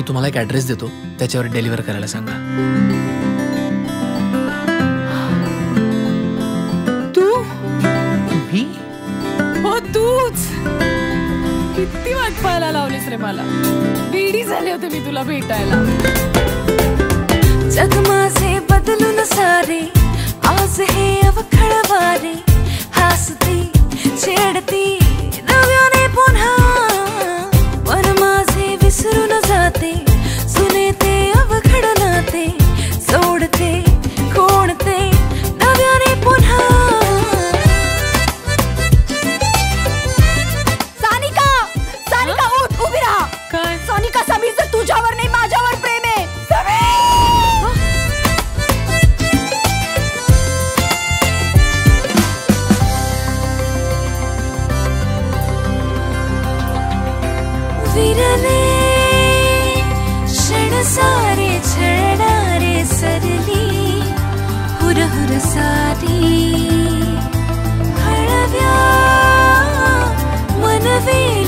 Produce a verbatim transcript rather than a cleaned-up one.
तुम्हाला एक ऍड्रेस देतो, त्याच्यावर डिलिव्हर करायला सांगा. तू? मी? हो तूच. किती वाट पाहायला लावलीस रे मला. वेडी झाले होते मी तुला भेटायला. जग माझे बदलून सारे, आज हे अवखळ वारे, हसती छेडती नव्याने पुन्हा, पण माझे विसरून जाते, सुने ते अवघड नाते, सोडते कोणते नव्याने पुन्हा. सानिका, सानिका उठ, उभी राहा. काय? सानिका, समीरचं तुझ्यावर नाही माझ्यावर प्रेम आहे. विरले क्षण सारे छळणारे सरली, हुर हुर सारी हळव्या मनवे